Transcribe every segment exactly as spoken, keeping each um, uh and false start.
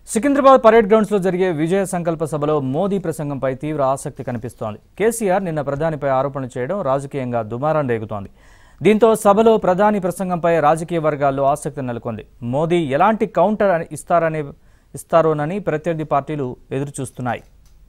Secunderabad parade grounds లో జరిగే విజయ సంకల్ప సభలో మోదీ ప్రసంగంపై తీవ్ర ఆసక్తి కనిపిస్తోంది. కేసీఆర్ నిన్న ప్రధానిపై ఆరోపణలు చేయడం రాజకీయంగా దుమారం రేగుతోంది. దీంతో సభలో ప్రధాని ప్రసంగంపై రాజకీయ వర్గాల్లో ఆసక్తి నెలకొంది. మోదీ ఎలాంటి కౌంటర్ ఇస్తారనే ఇస్తారోనని ప్రత్యర్థి పార్టీలు ఎదురుచూస్తున్నాయి.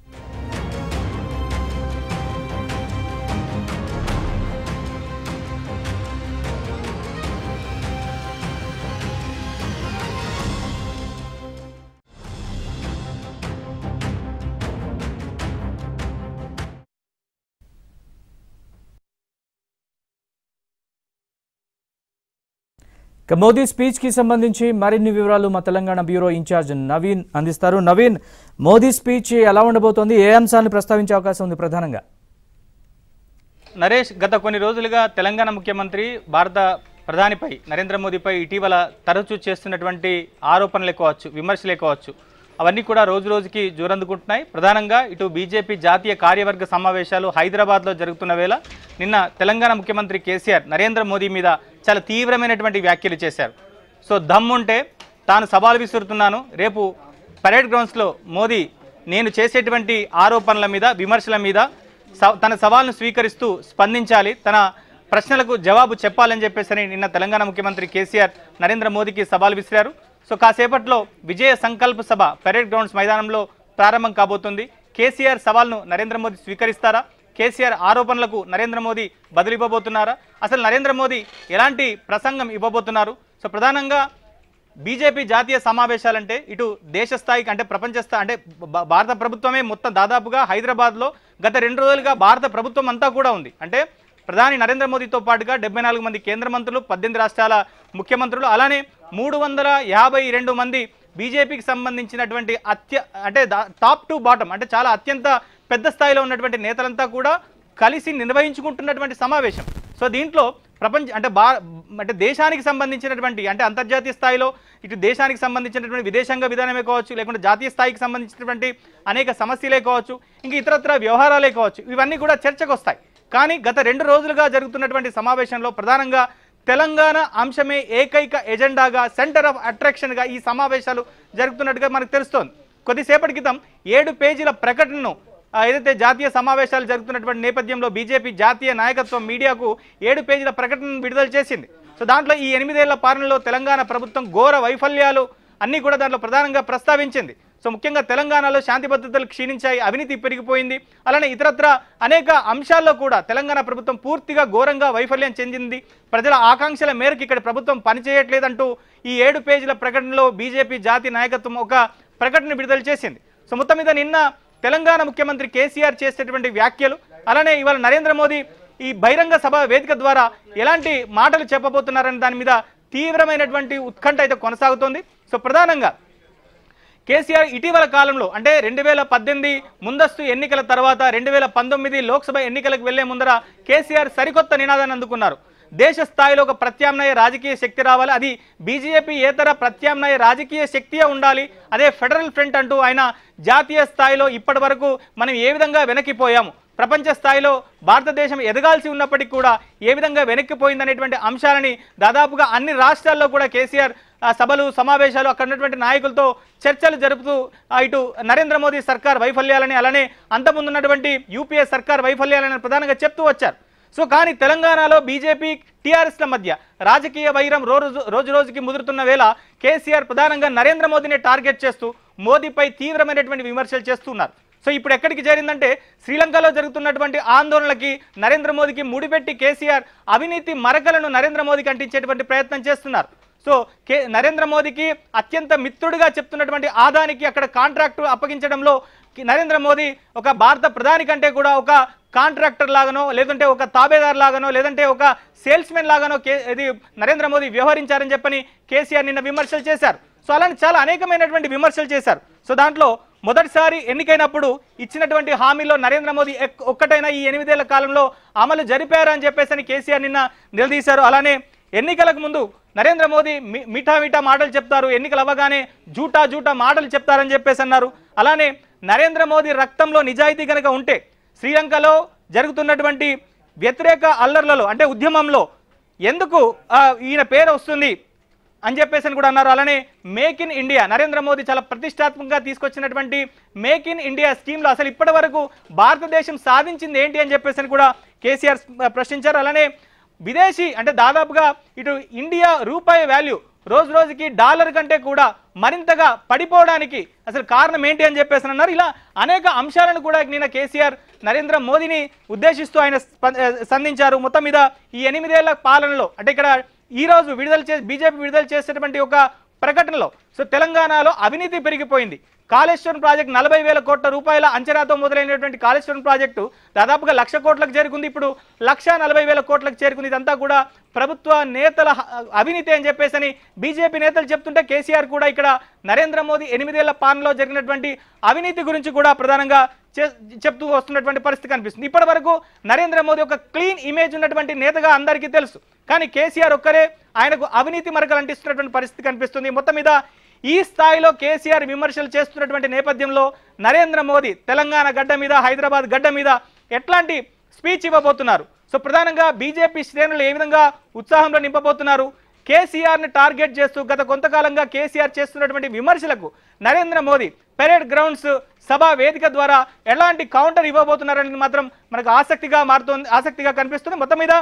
మోదీ స్పీచ్ కి సంబంధించి మరిన్ని వివరాలు మా తెలంగాణ బ్యూరో ఇన్ఛార్జ్ నవీన్ అందిస్తారు. నవీన్, మోదీ స్పీచ్ ఎలా ఉండబోతోంది, ఏ అంశాలను ప్రస్తావించే అవకాశం ఉంది ప్రధానంగా? నరేష్, గత కొన్ని రోజులుగా తెలంగాణ ముఖ్యమంత్రి భారత ప్రధానిపై నరేంద్ర మోదీపై ఇటీవల తరచూ చేస్తున్నటువంటి ఆరోపణలే కావచ్చు, విమర్శలే కావచ్చు, అవన్నీ కూడా రోజు రోజుకి జోరందుకుంటున్నాయి. ప్రధానంగా ఇటు బీజేపీ జాతీయ కార్యవర్గ సమావేశాలు హైదరాబాద్లో జరుగుతున్న వేళ నిన్న తెలంగాణ ముఖ్యమంత్రి కేసీఆర్ నరేంద్ర మోదీ మీద చాలా తీవ్రమైనటువంటి వ్యాఖ్యలు చేశారు. సో దమ్ముంటే తాను సవాల్ విసురుతున్నాను, రేపు పరేడ్ గ్రౌండ్స్లో మోదీ నేను చేసేటువంటి ఆరోపణల మీద విమర్శల మీద తన సవాల్ను స్వీకరిస్తూ స్పందించాలి, తన ప్రశ్నలకు జవాబు చెప్పాలని చెప్పేసి నిన్న తెలంగాణ ముఖ్యమంత్రి కేసీఆర్ నరేంద్ర మోదీకి సవాల్ విసిరారు. సో కాసేపట్లో విజయ సంకల్ప సభ పరేడ్ గ్రౌండ్స్ మైదానంలో ప్రారంభం కాబోతుంది. కేసీఆర్ సవాల్ను నరేంద్ర మోదీ స్వీకరిస్తారా? కేసీఆర్ ఆరోపణలకు నరేంద్ర మోదీ బదులు ఇవ్వబోతున్నారా? అసలు నరేంద్ర మోదీ ఎలాంటి ప్రసంగం ఇవ్వబోతున్నారు? సో ప్రధానంగా బీజేపీ జాతీయ సమావేశాలంటే ఇటు దేశ స్థాయికి అంటే ప్రపంచ స్థాయి అంటే భారత ప్రభుత్వమే మొత్తం దాదాపుగా హైదరాబాద్లో గత రెండు రోజులుగా భారత ప్రభుత్వం అంతా కూడా ఉంది. అంటే ప్రధాని నరేంద్ర మోదీతో పాటుగా డెబ్బై నాలుగు మంది కేంద్ర మంత్రులు, పద్దెనిమిది రాష్ట్రాల ముఖ్యమంత్రులు, అలానే మూడు వందల యాభై రెండు మంది బీజేపీకి సంబంధించినటువంటి అత్య అంటే టాప్ టు బాటం అంటే చాలా అత్యంత పెద్ద స్థాయిలో ఉన్నటువంటి నేతలంతా కూడా కలిసి నిర్వహించుకుంటున్నటువంటి సమావేశం. సో దీంట్లో ప్రపంచ అంటే బా అంటే దేశానికి సంబంధించినటువంటి అంటే అంతర్జాతీయ స్థాయిలో ఇటు దేశానికి సంబంధించినటువంటి విదేశాంగ విధానమే కావచ్చు, లేకుంటే జాతీయ స్థాయికి సంబంధించినటువంటి అనేక సమస్యలే కావచ్చు, ఇంక ఇతరత్ర వ్యవహారాలే కావచ్చు, ఇవన్నీ కూడా చర్చకు వస్తాయి. కానీ గత రెండు రోజులుగా జరుగుతున్నటువంటి సమావేశంలో ప్రధానంగా తెలంగాణ అంశమే ఏకైక ఎజెండాగా, సెంటర్ ఆఫ్ అట్రాక్షన్గా ఈ సమావేశాలు జరుగుతున్నట్టుగా మనకు తెలుస్తోంది. కొద్దిసేపటి క్రితం ఏడు పేజీల ప్రకటనను ఏదైతే జాతీయ సమావేశాలు జరుగుతున్నటువంటి నేపథ్యంలో బీజేపీ జాతీయ నాయకత్వం మీడియాకు ఏడు పేజీల ప్రకటనను విడుదల చేసింది. సో దాంట్లో ఈ ఎనిమిదేళ్ల పాలనలో తెలంగాణ ప్రభుత్వం ఘోర వైఫల్యాలు అన్నీ కూడా దాంట్లో ప్రధానంగా ప్రస్తావించింది. సో ముఖ్యంగా తెలంగాణలో శాంతి భద్రతలు క్షీణించాయి, అవినీతి పెరిగిపోయింది, అలానే ఇతరత్ర అనేక అంశాల్లో కూడా తెలంగాణ ప్రభుత్వం పూర్తిగా ఘోరంగా వైఫల్యం చెందింది, ప్రజల ఆకాంక్షల మేరకు ఇక్కడ ప్రభుత్వం పనిచేయట్లేదంటూ ఈ ఏడు పేజీల ప్రకటనలో బీజేపీ జాతీయ నాయకత్వం ఒక ప్రకటన విడుదల చేసింది. సో మొత్తం మీద నిన్న తెలంగాణ ముఖ్యమంత్రి కేసీఆర్ చేసేటువంటి వ్యాఖ్యలు, అలానే ఇవాళ నరేంద్ర మోదీ ఈ బహిరంగ సభ వేదిక ద్వారా ఎలాంటి మాటలు చెప్పబోతున్నారనే దాని మీద తీవ్రమైనటువంటి ఉత్కంఠ అయితే కొనసాగుతోంది. సో ప్రధానంగా కేసీఆర్ ఇటీవల కాలంలో అంటే రెండు వేల పద్దెనిమిది ముందస్తు ఎన్నికల తర్వాత రెండు వేల పంతొమ్మిది లోక్సభ ఎన్నికలకు వెళ్లే ముందర కేసీఆర్ సరికొత్త నినాదాన్ని అందుకున్నారు. దేశ స్థాయిలో ఒక ప్రత్యామ్నాయ రాజకీయ శక్తి రావాలి, అది బీజేపీ ఏతర ప్రత్యామ్నాయ రాజకీయ శక్తియే ఉండాలి, అదే ఫెడరల్ ఫ్రంట్ అంటూ ఆయన జాతీయ స్థాయిలో ఇప్పటి వరకు మనం ఏ విధంగా వెనక్కిపోయాము, ప్రపంచ స్థాయిలో భారతదేశం ఎదగాల్సి ఉన్నప్పటికీ కూడా ఏ విధంగా వెనక్కిపోయిందనేటువంటి అంశాలని దాదాపుగా అన్ని రాష్ట్రాల్లో కూడా కేసీఆర్ సభలు సమావేశాలు అక్కడ ఉన్నటువంటి నాయకులతో చర్చలు జరుపుతూ ఇటు నరేంద్ర మోదీ సర్కార్ వైఫల్యాలని అలానే అంతకుముందున్నటువంటి యూపీఏ సర్కార్ వైఫల్యాలని ప్రధానంగా చెప్తూ వచ్చారు. సో కానీ తెలంగాణలో బీజేపీ టీఆర్ఎస్ల మధ్య రాజకీయ వైరం రోజు రోజు రోజుకి ముదురుతున్న వేళ కేసీఆర్ ప్రధానంగా నరేంద్ర మోదీని టార్గెట్ చేస్తూ మోదీపై తీవ్రమైనటువంటి విమర్శలు చేస్తున్నారు. సో ఇప్పుడు ఎక్కడికి చేరిందంటే శ్రీలంకలో జరుగుతున్నటువంటి ఆందోళనలకి నరేంద్ర మోదీకి ముడిపెట్టి కేసీఆర్ అవినీతి మరకలను నరేంద్ర మోదీకి అంటించేటువంటి ప్రయత్నం చేస్తున్నారు. సో కే నరేంద్ర మోదీకి అత్యంత మిత్రుడిగా చెప్తున్నటువంటి ఆదానికి అక్కడ కాంట్రాక్టు అప్పగించడంలో నరేంద్ర మోదీ ఒక భారత ప్రధాని కంటే కూడా ఒక కాంట్రాక్టర్ లాగానో లేదంటే ఒక తాబేదార్ లాగానో లేదంటే ఒక సేల్స్మెన్ లాగానో కే ఇది నరేంద్ర మోదీ వ్యవహరించారని చెప్పని కేసీఆర్ నిన్న విమర్శలు చేశారు. సో అలాంటి చాలా అనేకమైనటువంటి విమర్శలు చేశారు. సో దాంట్లో మొదటిసారి ఎన్నికైనప్పుడు ఇచ్చినటువంటి హామీలో నరేంద్ర మోదీ ఒక్కటైనా ఈ ఎనిమిదేళ్ల కాలంలో అమలు జరిపారని చెప్పేసి కేసీఆర్ నిన్న నిలదీశారు. అలానే ఎన్నికలకు ముందు నరేంద్ర మోదీ మిఠా మిఠా మాటలు చెప్తారు, ఎన్నికలు అవ్వగానే జూటా జూటా మాటలు చెప్తారని చెప్పేసి అన్నారు. అలానే నరేంద్ర మోదీ రక్తంలో నిజాయితీ కనుక ఉంటే శ్రీలంకలో జరుగుతున్నటువంటి వ్యతిరేక అల్లర్లలో అంటే ఉద్యమంలో ఎందుకు ఈయన పేరు వస్తుంది, అని చెప్పేసి కూడా అన్నారు. అలానే make in India, Narendra Modi చాలా ప్రతిష్టాత్మకంగా తీసుకొచ్చినటువంటి మేక్ ఇన్ ఇండియా స్కీమ్లో అసలు ఇప్పటి వరకు భారతదేశం సాధించింది ఏంటి అని చెప్పేసి కూడా కేసీఆర్ ప్రశ్నించారు. అలానే విదేశీ అంటే దాదాపుగా ఇటు ఇండియా రూపాయి వాల్యూ రోజు రోజుకి డాలర్ కంటే కూడా మరింతగా పడిపోవడానికి అసలు కారణం ఏంటి అని చెప్పేసి అన్నారు. ఇలా అనేక అంశాలను కూడా నిన్న కేసీఆర్ నరేంద్ర మోదీని ఉద్దేశిస్తూ ఆయన సంధించారు. మొత్తం మీద ఈ ఎనిమిదేళ్ల పాలనలో అంటే ఇక్కడ ఈ రోజు విడుదల చేసి బీజేపీ విడుదల చేసేటువంటి ఒక ప్రకటనలో సో తెలంగాణలో అవినీతి పెరిగిపోయింది. కాళేశ్వరం ప్రాజెక్టు నలభై వేల కోట్ల రూపాయల అంచనాతో మొదలైనటువంటి కాళేశ్వరం ప్రాజెక్టు దాదాపుగా లక్ష కోట్లకు చేరుకుంది. ఇప్పుడు లక్ష నలభై వేల కోట్లకు చేరుకుంది. ఇదంతా కూడా ప్రభుత్వ నేతల అవినీతి అని చెప్పేసి బీజేపీ నేతలు చెప్తుంటే కేసీఆర్ కూడా ఇక్కడ నరేంద్ర మోదీ ఎనిమిదేళ్ల పాలనలో జరిగినటువంటి అవినీతి గురించి కూడా ప్రధానంగా చెప్తూ వస్తున్నటువంటి పరిస్థితి కనిపిస్తుంది. ఇప్పటి వరకు నరేంద్ర మోదీ ఒక క్లీన్ ఇమేజ్ ఉన్నటువంటి నేతగా అందరికీ తెలుసు. కానీ కేసీఆర్ ఒక్కరే ఆయనకు అవినీతి మరకలు అంటిస్తున్నటువంటి పరిస్థితి కనిపిస్తుంది. మొత్తం మీద ఈ స్థాయిలో కేసీఆర్ విమర్శలు చేస్తున్నటువంటి నేపథ్యంలో నరేంద్ర మోదీ తెలంగాణ గడ్డ మీద హైదరాబాద్ గడ్డ మీద ఎట్లాంటి స్పీచ్ ఇవ్వబోతున్నారు? సో ప్రధానంగా బీజేపీ శ్రేణులు ఏ విధంగా ఉత్సాహంలో నింపబోతున్నారు? కేసీఆర్ని టార్గెట్ చేస్తూ గత కొంతకాలంగా కేసీఆర్ చేస్తున్నటువంటి విమర్శలకు నరేంద్ర మోదీ పెరేడ్ గ్రౌండ్స్ సభా వేదిక ద్వారా ఎలాంటి కౌంటర్ ఇవ్వబోతున్నారనేది మాత్రం మనకు ఆసక్తిగా మారుతోంది, ఆసక్తిగా కనిపిస్తుంది. మొత్తం మీద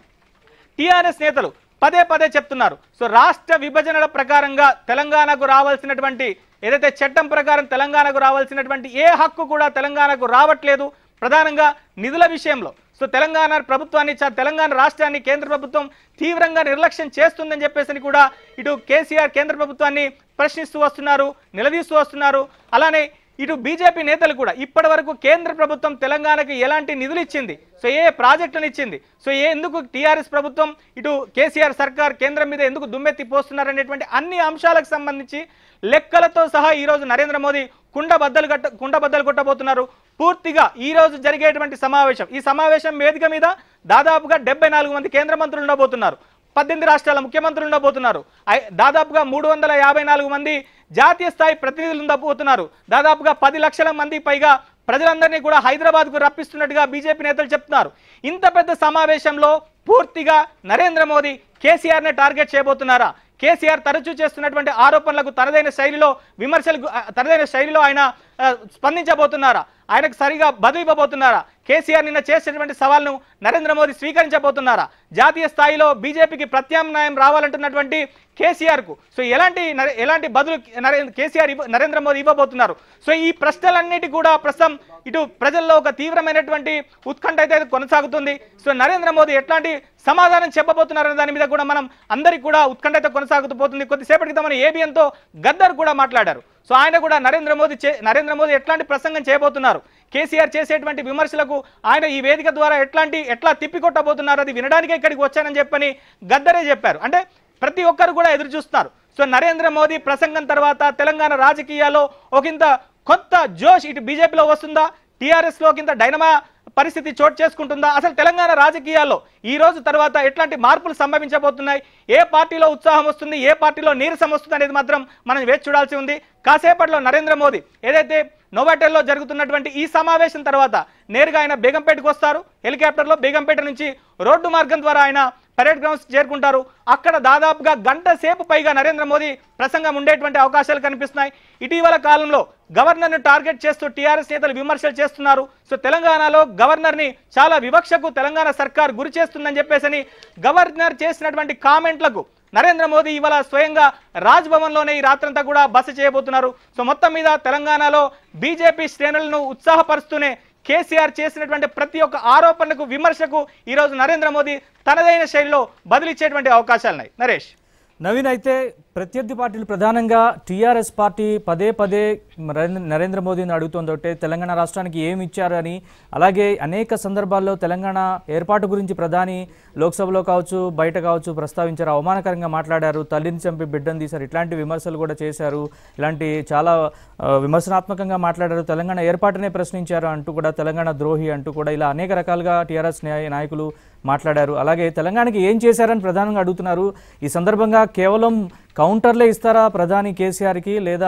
టీఆర్ఎస్ నేతలు పదే పదే చెప్తున్నారు. సో రాష్ట్ర విభజనల ప్రకారంగా తెలంగాణకు రావాల్సినటువంటి ఏదైతే చట్టం ప్రకారం తెలంగాణకు రావాల్సినటువంటి ఏ హక్కు కూడా తెలంగాణకు రావట్లేదు. ప్రధానంగా నిధుల విషయంలో సో తెలంగాణ ప్రభుత్వాన్ని తెలంగాణ రాష్ట్రాన్ని కేంద్ర ప్రభుత్వం తీవ్రంగా నిర్లక్ష్యం చేస్తుందని చెప్పేసి కూడా ఇటు కేసీఆర్ కేంద్ర ప్రభుత్వాన్ని ప్రశ్నిస్తూ వస్తున్నారు, నిలదీస్తూ వస్తున్నారు. అలానే ఇటు బీజేపీ నేతలు కూడా ఇప్పటి వరకు కేంద్ర ప్రభుత్వం తెలంగాణకు ఎలాంటి నిధులు ఇచ్చింది, సో ఏ ప్రాజెక్టులను ఇచ్చింది, సో ఏ ఎందుకు టీఆర్ఎస్ ప్రభుత్వం ఇటు కేసీఆర్ సర్కార్ కేంద్రం మీద ఎందుకు దుమ్మెత్తి పోస్తున్నారనేటువంటి అన్ని అంశాలకు సంబంధించి లెక్కలతో సహా ఈరోజు నరేంద్ర మోదీ కుండ బద్దలు కట్ట కుండ బద్దలు కొట్టబోతున్నారు. పూర్తిగా ఈ రోజు జరిగేటువంటి సమావేశం ఈ సమావేశం వేదిక మీద దాదాపుగా డెబ్బై నాలుగు మంది కేంద్ర మంత్రులు ఉండబోతున్నారు. పద్దెనిమిది రాష్ట్రాల ముఖ్యమంత్రులు ఉండబోతున్నారు. దాదాపుగా మూడు వందల యాభై నాలుగు మంది జాతీయ స్థాయి ప్రతినిధులు ఉండబోతున్నారు. దాదాపుగా పది లక్షల మంది పైగా ప్రజలందరినీ కూడా హైదరాబాద్కు రప్పిస్తున్నట్టుగా బీజేపీ నేతలు చెప్తున్నారు. ఇంత పెద్ద సమావేశంలో పూర్తిగా నరేంద్ర మోదీ కేసీఆర్ని టార్గెట్ చేయబోతున్నారా? కేసీఆర్ తరచూ చేస్తున్నటువంటి ఆరోపణలకు తనదైన శైలిలో విమర్శలకు తనదైన శైలిలో ఆయన స్పందించబోతున్నారా? ఆయనకు సరిగా బదులు ఇవ్వబోతున్నారా? కేసీఆర్ నిన్న చేసినటువంటి సవాల్ను నరేంద్ర మోదీ స్వీకరించబోతున్నారా? జాతీయ స్థాయిలో బీజేపీకి ప్రత్యామ్నాయం రావాలంటున్నటువంటి కేసీఆర్కు సో ఎలాంటి ఎలాంటి బదులు కేసీఆర్ నరేంద్ర మోదీ ఇవ్వబోతున్నారు? సో ఈ ప్రశ్నలన్నిటి కూడా ప్రస్తుతం ఇటు ప్రజల్లో ఒక తీవ్రమైనటువంటి ఉత్కంఠ అయితే కొనసాగుతుంది. సో నరేంద్ర మోదీ ఎట్లాంటి సమాధానం చెప్పబోతున్నారనే దాని మీద కూడా మనం అందరికీ కూడా ఉత్కంఠ అయితే కొనసాగుతూ పోతుంది. కొద్దిసేపటి క్రితం మన ఏబిఎన్తో గద్దర్ కూడా మాట్లాడారు. సో ఆయన కూడా నరేంద్ర మోదీ నరేంద్ర మోదీ ఎట్లాంటి ప్రసంగం చేయబోతున్నారు, కేసీఆర్ చేసేటువంటి విమర్శలకు ఆయన ఈ వేదిక ద్వారా ఎట్లాంటి ఎట్లా తిప్పికొట్టబోతున్నారు అది వినడానికే ఇక్కడికి వచ్చానని చెప్పని గద్దరే చెప్పారు. అంటే ప్రతి ఒక్కరు కూడా ఎదురు చూస్తున్నారు. సో నరేంద్ర మోదీ ప్రసంగం తర్వాత తెలంగాణ రాజకీయాల్లో ఒకంత కొత్త జోష్ ఇటు బీజేపీలో వస్తుందా, టీఆర్ఎస్లో ఒకంత డైనమా పరిస్థితి చోటు చేసుకుంటుందా, అసలు తెలంగాణ రాజకీయాల్లో ఈ రోజు తర్వాత ఎట్లాంటి మార్పులు సంభవించబోతున్నాయి, ఏ పార్టీలో ఉత్సాహం వస్తుంది, ఏ పార్టీలో నీరసం వస్తుంది అనేది మాత్రం మనం వేచి చూడాల్సి ఉంది. కాసేపట్లో నరేంద్ర మోదీ ఏదైతే నోవాటెల్లో జరుగుతున్నటువంటి ఈ సమావేశం తర్వాత నేరుగా ఆయన బేగంపేటకు వస్తారు. హెలికాప్టర్లో బేగంపేట నుంచి రోడ్డు మార్గం ద్వారా ఆయన పరేడ్ గ్రౌండ్స్ చేరుకుంటారు. అక్కడ దాదాపుగా గంట సేపు పైగా నరేంద్ర మోదీ ప్రసంగం ఉండేటువంటి అవకాశాలు కనిపిస్తున్నాయి. ఇటీవల కాలంలో గవర్నర్ను టార్గెట్ చేస్తూ టీఆర్ఎస్ నేతలు విమర్శలు చేస్తున్నారు. సో తెలంగాణలో గవర్నర్ని చాలా వివక్షకు తెలంగాణ సర్కార్ గురి చేస్తుందని చెప్పేసి గవర్నర్ చేసినటువంటి కామెంట్లకు నరేంద్ర మోదీ ఇవాళ స్వయంగా రాజ్ భవన్లోనే ఈ రాత్రంతా కూడా బస చేయబోతున్నారు. సో మొత్తం మీద తెలంగాణలో బీజేపీ శ్రేణులను ఉత్సాహపరుస్తూనే కేసీఆర్ చేసినటువంటి ప్రతి ఒక్క ఆరోపణలకు విమర్శకు ఈరోజు నరేంద్ర మోదీ తనదైన శైలిలో బదిలిచ్చేటువంటి అవకాశాలున్నాయి. నరేష్, నవీన్, అయితే ప్రత్యర్థి పార్టీలు ప్రధానంగా టీఆర్ఎస్ పార్టీ పదే పదే నరేంద్ర మోదీని అడుగుతోందంటే తెలంగాణ రాష్ట్రానికి ఏమి ఇచ్చారని, అలాగే అనేక సందర్భాల్లో తెలంగాణ ఏర్పాటు గురించి ప్రధాని లోక్సభలో కావచ్చు బయట కావచ్చు ప్రస్తావించారు, అవమానకరంగా మాట్లాడారు, తల్లిని చంపి బిడ్డను తీశారు, ఇట్లాంటి విమర్శలు కూడా చేశారు, ఇలాంటి చాలా విమర్శనాత్మకంగా మాట్లాడారు, తెలంగాణ ఏర్పాటునే ప్రశ్నించారు అంటూ కూడా తెలంగాణ ద్రోహి అంటూ కూడా ఇలా అనేక రకాలుగా టీఆర్ఎస్ నాయకులు మాట్లాడారు. అలాగే తెలంగాణకి ఏం చేశారని ప్రధానంగా అడుగుతున్నారు. ఈ సందర్భంగా కేవలం కౌంటర్లే ఇస్తారా ప్రధాని కేసీఆర్కి, లేదా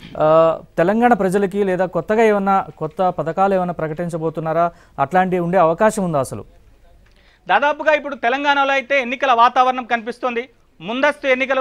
తెలంగాణ ప్రజలకి లేదా కొత్తగా ఏమన్నా కొత్త పథకాలు ఏమైనా ప్రకటించబోతున్నారా? అట్లాంటివి ఉండే అవకాశం ఉందా అసలు? దాదాపుగా ఇప్పుడు తెలంగాణలో అయితే ఎన్నికల వాతావరణం కనిపిస్తోంది. ముందస్తు ఎన్నికలు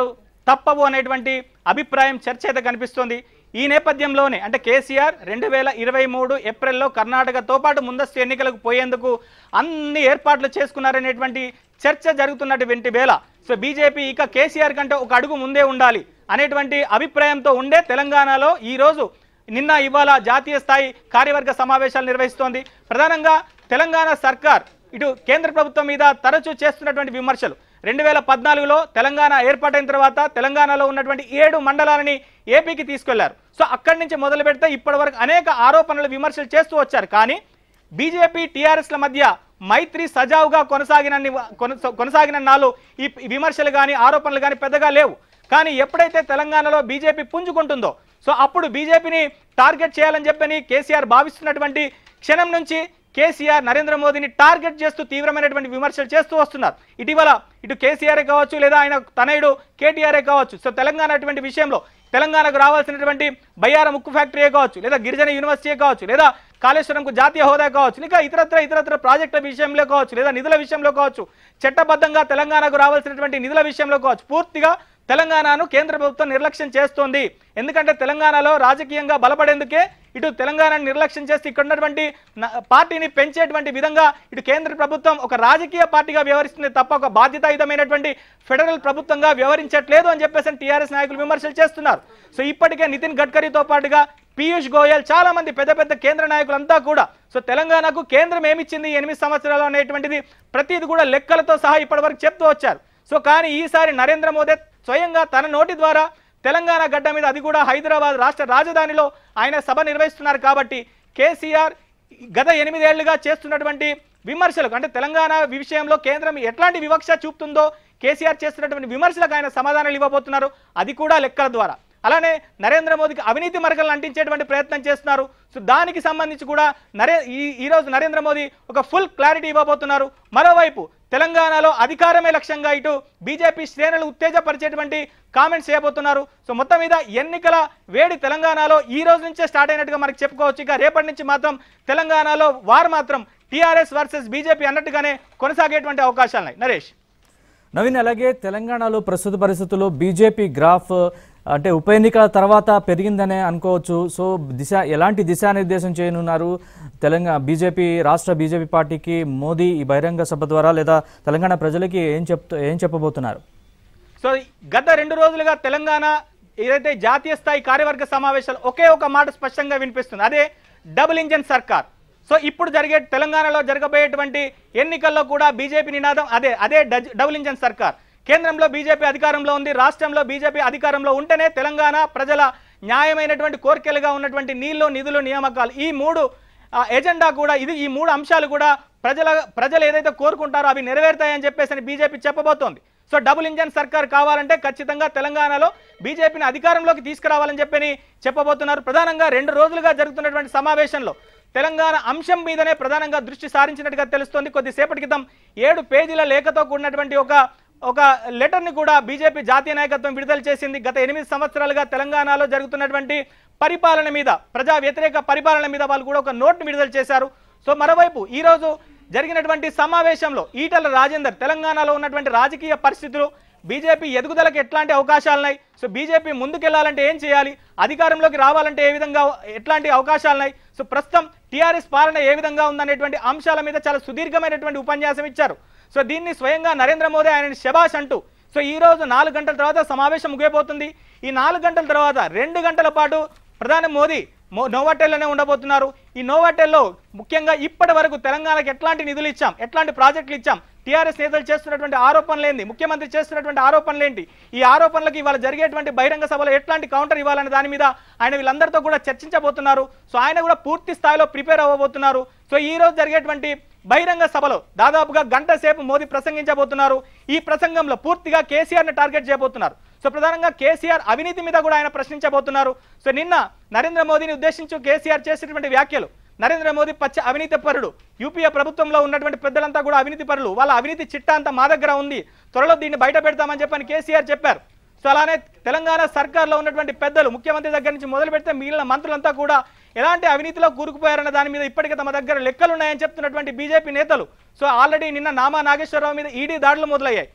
తప్పవు అనేటువంటి అభిప్రాయం చర్చ అయితే కనిపిస్తోంది. ఈ నేపథ్యంలోనే అంటే కేసీఆర్ రెండు వేల ఇరవై మూడు ఏప్రిల్లో కర్ణాటకతో పాటు ముందస్తు ఎన్నికలకు పోయేందుకు అన్ని ఏర్పాట్లు చేసుకున్నారనేటువంటి చర్చ జరుగుతున్నటువంటి వేళ సో బీజేపీ ఇక కేసీఆర్ కంటే ఒక అడుగు ముందే ఉండాలి అనేటువంటి అభిప్రాయంతో ఉండే తెలంగాణలో ఈరోజు నిన్న ఇవాళ జాతీయ స్థాయి కార్యవర్గ సమావేశాలు నిర్వహిస్తోంది. ప్రధానంగా తెలంగాణ సర్కార్ ఇటు కేంద్ర ప్రభుత్వం మీద తరచూ చేస్తున్నటువంటి విమర్శలు రెండు వేల పద్నాలుగులో తెలంగాణ ఏర్పాటైన తర్వాత తెలంగాణలో ఉన్నటువంటి ఏడు మండలాలని ఏపీకి తీసుకెళ్లారు. సో అక్కడి నుంచి మొదలు పెడితే ఇప్పటి వరకు అనేక ఆరోపణలు విమర్శలు చేస్తూ వచ్చారు. కానీ బీజేపీ టీఆర్ఎస్ల మధ్య మైత్రి సజావుగా కొనసాగిన కొనసాగిన నాలు ఈ విమర్శలు కానీ ఆరోపణలు కానీ పెద్దగా లేవు. కానీ ఎప్పుడైతే తెలంగాణలో బీజేపీ పుంజుకుంటుందో సో అప్పుడు బీజేపీని టార్గెట్ చేయాలని చెప్పని కేసీఆర్ భావిస్తున్నటువంటి క్షణం నుంచి కేసీఆర్ నరేంద్ర మోదీని టార్గెట్ చేస్తూ తీవ్రమైనటువంటి విమర్శలు చేస్తూ వస్తున్నారు. ఇటీవల ఇటు కేసీఆర్ కావచ్చు లేదా ఆయన తనయుడు కేటీఆర్ కావచ్చు సో తెలంగాణ అటువంటి విషయంలో తెలంగాణకు రావాల్సినటువంటి బయ్యార ముక్కు ఫ్యాక్టరీ కావచ్చు లేదా గిరిజన యూనివర్సిటీ కావచ్చు లేదా కాళేశ్వరంకు జాతీయ హోదా కావచ్చు ఇంకా ఇతరత్ర ఇతరత్ర ప్రాజెక్టుల విషయంలో కావచ్చు లేదా నిధుల విషయంలో కావచ్చు చట్టబద్ధంగా తెలంగాణకు రావాల్సినటువంటి నిధుల విషయంలో కావచ్చు పూర్తిగా తెలంగాణను కేంద్ర ప్రభుత్వం నిర్లక్ష్యం చేస్తోంది. ఎందుకంటే తెలంగాణలో రాజకీయంగా బలపడేందుకే ఇటు తెలంగాణను నిర్లక్ష్యం చేసి ఇక్కడ ఉన్నటువంటి పార్టీని పెంచేటువంటి విధంగా ఇటు కేంద్ర ప్రభుత్వం ఒక రాజకీయ పార్టీగా వ్యవహరిస్తుంది తప్ప ఒక బాధ్యతాయుతమైనటువంటి ఫెడరల్ ప్రభుత్వంగా వ్యవహరించట్లేదు అని చెప్పేసి టీఆర్ఎస్ నాయకులు విమర్శలు చేస్తున్నారు. సో ఇప్పటికే నితిన్ గడ్కరీతో పాటుగా పీయూష్ గోయల్ చాలా మంది పెద్ద పెద్ద కేంద్ర నాయకులంతా కూడా సో తెలంగాణకు కేంద్రం ఏమిచ్చింది ఎనిమిది సంవత్సరాలు అనేటువంటిది ప్రతిది కూడా లెక్కలతో సహా ఇప్పటి వరకు చెప్తూ వచ్చారు. సో కానీ ఈసారి నరేంద్ర మోదీ స్వయంగా తన నోటి ద్వారా తెలంగాణ గడ్డ మీద అది కూడా హైదరాబాద్ రాష్ట్ర రాజధానిలో ఆయన సభ నిర్వహిస్తున్నారు. కాబట్టి కేసీఆర్ గత ఎనిమిదేళ్లుగా చేస్తున్నటువంటి విమర్శలకు అంటే తెలంగాణ విషయంలో కేంద్రం ఎట్లాంటి వివక్ష చూపుతుందో కేసీఆర్ చేస్తున్నటువంటి విమర్శలకు ఆయన సమాధానాలు ఇవ్వబోతున్నారు. అది కూడా లెక్కల ద్వారా. అలానే నరేంద్ర మోదీకి అవినీతి మరకలను అంటించేటువంటి ప్రయత్నం చేస్తున్నారు. సో దానికి సంబంధించి కూడా నరే ఈ ఈరోజు నరేంద్ర మోదీ ఒక ఫుల్ క్లారిటీ ఇవ్వబోతున్నారు. మరోవైపు తెలంగాణలో అధికారమే లక్ష్యంగా ఇటు బీజేపీ శ్రేణులు ఉత్తేజపరిచేటువంటి కామెంట్స్ చేయబోతున్నారు. సో మొత్తం మీద ఎన్నికల వేడి తెలంగాణలో ఈ రోజు నుంచే స్టార్ట్ అయినట్టుగా మనకు చెప్పుకోవచ్చు. ఇక రేపటి నుంచి మాత్రం తెలంగాణలో వారు మాత్రం టీఆర్ఎస్ వర్సెస్ బీజేపీ అన్నట్టుగానే కొనసాగేటువంటి అవకాశాలున్నాయి. నరేష్ నవీన్, అలాగే తెలంగాణలో ప్రస్తుత పరిస్థితుల్లో బీజేపీ గ్రాఫ్ అంటే ఉప ఎన్నికల తర్వాత పెరిగిందనే అనుకోవచ్చు. సో దిశ ఎలాంటి దిశానిర్దేశం చేయనున్నారు తెలంగాణ బీజేపీ రాష్ట్ర బీజేపీ పార్టీకి మోదీ ఈ బహిరంగ సభ ద్వారా లేదా తెలంగాణ ప్రజలకి ఏం చెప్తూ ఏం చెప్పబోతున్నారు? సో గత రెండు రోజులుగా తెలంగాణ ఏదైతే జాతీయ స్థాయి కార్యవర్గ సమావేశాలు ఒకే ఒక మాట స్పష్టంగా వినిపిస్తుంది, అదే డబుల్ ఇంజన్ సర్కార్. సో ఇప్పుడు జరిగే తెలంగాణలో జరగబోయేటువంటి ఎన్నికల్లో కూడా బీజేపీ నినాదం అదే అదే డబుల్ ఇంజన్ సర్కార్. కేంద్రంలో బీజేపీ అధికారంలో ఉంది, రాష్ట్రంలో బీజేపీ అధికారంలో ఉంటేనే తెలంగాణ ప్రజల న్యాయమైనటువంటి కోరికలుగా ఉన్నటువంటి నీళ్లు నిధులు నియామకాలు ఈ మూడు ఎజెండా కూడా ఇది ఈ మూడు అంశాలు కూడా ప్రజల ప్రజలు ఏదైతే కోరుకుంటారో అవి నెరవేరుతాయని చెప్పేసి బీజేపీ చెప్పబోతోంది. సో డబుల్ ఇంజన్ సర్కార్ కావాలంటే ఖచ్చితంగా తెలంగాణలో బీజేపీని అధికారంలోకి తీసుకురావాలని చెప్పని చెప్పబోతున్నారు. ప్రధానంగా రెండు రోజులుగా జరుగుతున్నటువంటి సమావేశంలో తెలంగాణ అంశం మీదనే ప్రధానంగా దృష్టి సారించినట్టుగా తెలుస్తోంది. కొద్దిసేపటి క్రితం ఏడు పేజీల లేఖతో కూడినటువంటి ఒక ఒక లెటర్ని కూడా బీజేపీ జాతీయ నాయకత్వం విడుదల చేసింది. గత ఎనిమిది సంవత్సరాలుగా తెలంగాణలో జరుగుతున్నటువంటి పరిపాలన మీద ప్రజా వ్యతిరేక పరిపాలన మీద వాళ్ళు కూడా ఒక నోట్ను విడుదల చేశారు. సో మరోవైపు ఈరోజు జరిగినటువంటి సమావేశంలో ఈటల రాజేందర్ తెలంగాణలో ఉన్నటువంటి రాజకీయ పరిస్థితులు బీజేపీ ఎదుగుదలకు ఎట్లాంటి అవకాశాలున్నాయి, సో బీజేపీ ముందుకెళ్లాలంటే ఏం చేయాలి, అధికారంలోకి రావాలంటే ఏ విధంగా ఎట్లాంటి అవకాశాలున్నాయి, సో ప్రస్తుతం టీఆర్ఎస్ పాలన ఏ విధంగా ఉందనేటువంటి అంశాల మీద చాలా సుదీర్ఘమైనటువంటి ఉపన్యాసం ఇచ్చారు. సో దీన్ని స్వయంగా నరేంద్ర మోదీ ఆయన శబాష్ అంటూ సో ఈ రోజు నాలుగు గంటల తర్వాత సమావేశం ముగియబోతుంది. ఈ నాలుగు గంటల తర్వాత రెండు గంటల పాటు ప్రధాని మోదీ నోవాటెల్లోనే ఉండబోతున్నారు. ఈ నోవాటెల్లో ముఖ్యంగా ఇప్పటి వరకు తెలంగాణకు ఎట్లాంటి నిధులు ఇచ్చాం, ఎట్లాంటి ప్రాజెక్టులు ఇచ్చాం, టీఆర్ఎస్ నేతలు చేస్తున్నటువంటి ఆరోపణలు ఏంటి, ముఖ్యమంత్రి చేస్తున్నటువంటి ఆరోపణలు ఏంటి, ఈ ఆరోపణలకు ఇవాళ జరిగేటువంటి బహిరంగ సభలో ఎట్లాంటి కౌంటర్ ఇవ్వాలనే దాని మీద ఆయన వీళ్ళందరితో కూడా చర్చించబోతున్నారు. సో ఆయన కూడా పూర్తి స్థాయిలో ప్రిపేర్ అవ్వబోతున్నారు. సో ఈ రోజు జరిగేటువంటి బహిరంగ సభలో దాదాపుగా గంట సేపు మోదీ ప్రసంగించబోతున్నారు. ఈ ప్రసంగంలో పూర్తిగా కేసీఆర్ని టార్గెట్ చేయబోతున్నారు. సో ప్రధానంగా కేసీఆర్ అవినీతి మీద కూడా ఆయన ప్రశ్నించబోతున్నారు. సో నిన్న నరేంద్ర మోదీని ఉద్దేశించి కేసీఆర్ చేసినటువంటి వ్యాఖ్యలు, నరేంద్ర మోదీ పచ్చ అవినీతి పరుడు, యూపీఏ ప్రభుత్వంలో ఉన్నటువంటి పెద్దలంతా కూడా అవినీతి పరులు, వాళ్ళ అవినీతి చిట్టా అంతా మా దగ్గర ఉంది, త్వరలో దీన్ని బయట పెడతామని చెప్పని కేసీఆర్ చెప్పారు. సో అలానే తెలంగాణ సర్కార్లో ఉన్నటువంటి పెద్దలు ముఖ్యమంత్రి దగ్గర నుంచి మొదలు పెడితే మిగిలిన మంత్రులంతా కూడా ఎలాంటి అవినీతిలో కూరుకుపోయారన్న దాని మీద ఇప్పటికే తమ దగ్గర లెక్కలు ఉన్నాయని చెప్తున్నటువంటి బీజేపీ నేతలు సో ఆల్రెడీ నిన్న నామా నాగేశ్వరరావు మీద ఈడీ దాడులు మొదలయ్యాయి.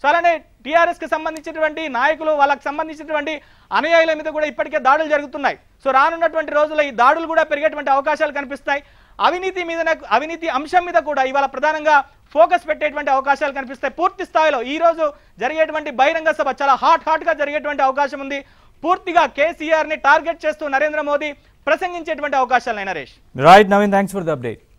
సో అలానే టీఆర్ఎస్కి సంబంధించినటువంటి నాయకులు వాళ్ళకి సంబంధించినటువంటి అనుయాయుల మీద కూడా ఇప్పటికే దాడులు జరుగుతున్నాయి. సో రానున్నటువంటి రోజుల్లో ఈ దాడులు కూడా పెరిగేటువంటి అవకాశాలు కనిపిస్తాయి. అవినీతి మీద అవినీతి అంశం మీద కూడా ఇవాళ ప్రధానంగా ఫోకస్ పెట్టేటువంటి అవకాశాలు కనిపిస్తాయి. పూర్తి స్థాయిలో ఈ రోజు జరిగేటువంటి బహిరంగ సభ చాలా హాట్ హాట్ గా జరిగేటువంటి అవకాశం ఉంది. పూర్తిగా కేసీఆర్ ని టార్గెట్ చేస్తూ నరేంద్ర మోదీ ప్రసంగించేటువంటి అవకాశాలు. Naresh right Naveen, thanks for the update.